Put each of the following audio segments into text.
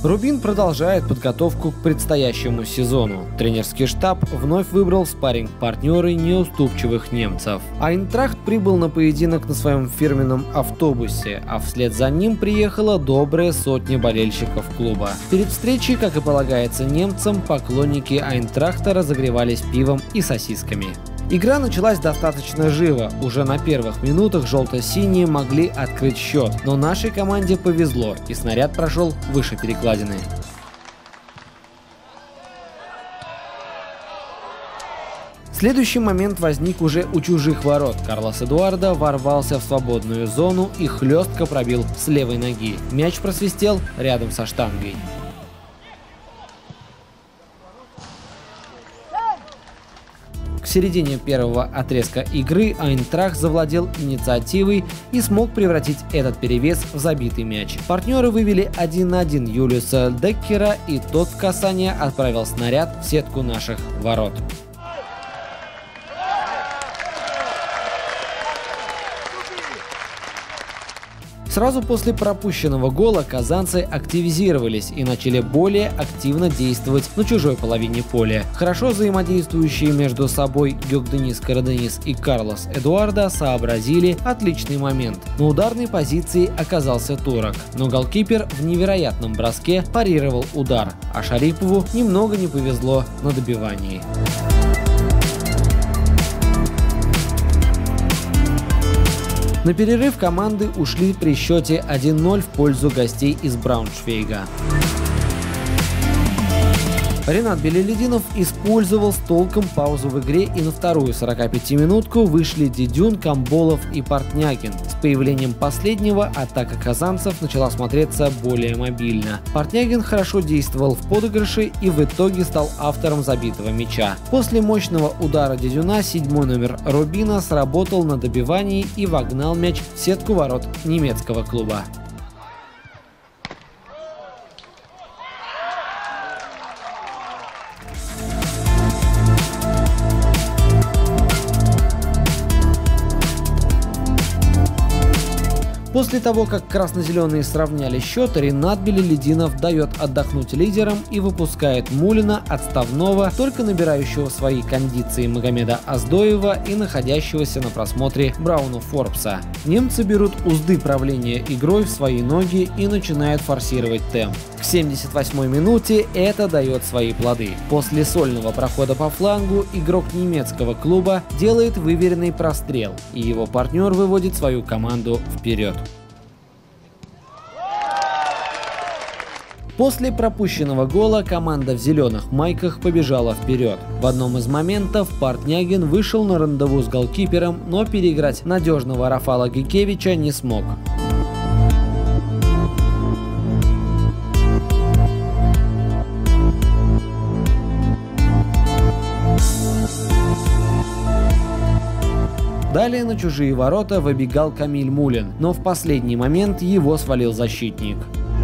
Рубин продолжает подготовку к предстоящему сезону. Тренерский штаб вновь выбрал спарринг-партнеры неуступчивых немцев. Айнтрахт прибыл на поединок на своем фирменном автобусе, а вслед за ним приехала добрая сотня болельщиков клуба. Перед встречей, как и полагается немцам, поклонники Айнтрахта разогревались пивом и сосисками. Игра началась достаточно живо. Уже на первых минутах желто-синие могли открыть счет, но нашей команде повезло, и снаряд прошел выше перекладины. Следующий момент возник уже у чужих ворот. Карлос Эдуардо ворвался в свободную зону и хлестко пробил с левой ноги. Мяч просвистел рядом со штангой. К середине первого отрезка игры Айнтрахт завладел инициативой и смог превратить этот перевес в забитый мяч. Партнеры вывели 1-1 Юлиуса Деккера, и тот в касание отправил снаряд в сетку наших ворот. Сразу после пропущенного гола казанцы активизировались и начали более активно действовать на чужой половине поля. Хорошо взаимодействующие между собой Гёкденис Караденис и Карлос Эдуардо сообразили отличный момент. На ударной позиции оказался турок, но голкипер в невероятном броске парировал удар, а Шарипову немного не повезло на добивании. На перерыв команды ушли при счете 1-0 в пользу гостей из Брауншвейга. Ренат Белелединов использовал с толком паузу в игре, и на вторую 45-минутку вышли Дидюн, Камболов и Портнягин. С появлением последнего атака казанцев начала смотреться более мобильно. Портнягин хорошо действовал в подыгрыше и в итоге стал автором забитого мяча. После мощного удара Дидюна 7-й номер Рубина сработал на добивании и вогнал мяч в сетку ворот немецкого клуба. После того, как красно-зеленые сравняли счет, Ренат Белелединов дает отдохнуть лидерам и выпускает Мулина, отставного, только набирающего свои кондиции Магомеда Оздоева и находящегося на просмотре Брауна Форбса. Немцы берут узды правления игрой в свои ноги и начинают форсировать темп. К 78-й минуте это дает свои плоды. После сольного прохода по флангу игрок немецкого клуба делает выверенный прострел, и его партнер выводит свою команду вперед. После пропущенного гола команда в зеленых майках побежала вперед. В одном из моментов Портнягин вышел на рандеву с голкипером, но переиграть надежного Рафала Гикевича не смог. Далее на чужие ворота выбегал Камиль Мулин, но в последний момент его свалил защитник.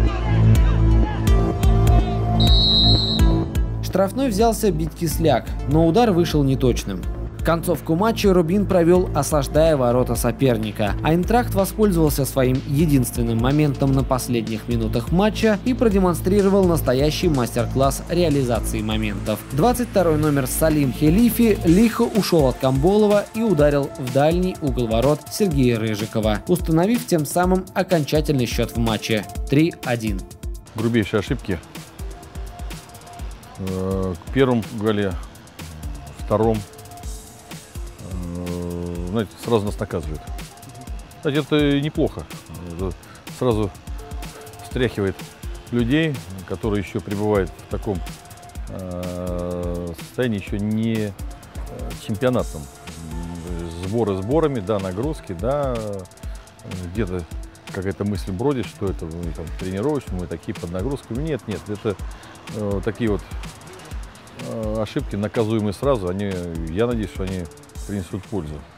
Штрафной взялся бить Кисляк, но удар вышел неточным. Концовку матча Рубин провел, осаждая ворота соперника. Айнтрахт воспользовался своим единственным моментом на последних минутах матча и продемонстрировал настоящий мастер-класс реализации моментов. 22-й номер Салим Хелифи лихо ушел от Камболова и ударил в дальний угол ворот Сергея Рыжикова, установив тем самым окончательный счет в матче 3-1. Грубейшие ошибки. К первому голе, втором, знаете, сразу нас наказывают. Знаете, это неплохо. Это сразу встряхивает людей, которые еще пребывают в таком состоянии, еще не чемпионатном. Сборы сборами, да, нагрузки, да, где-то какая-то мысль бродит, что это мы там тренировочные, мы такие под нагрузками. Нет, нет, это такие вот ошибки, наказуемые сразу, я надеюсь, что они принесут пользу.